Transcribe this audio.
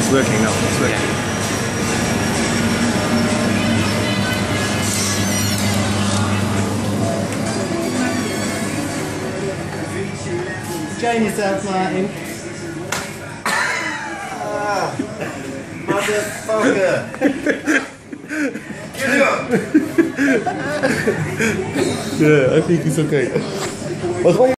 It's working now. It's working. Enjoying yourself, Martin. Motherfucker! Get up! Yeah, I think it's okay.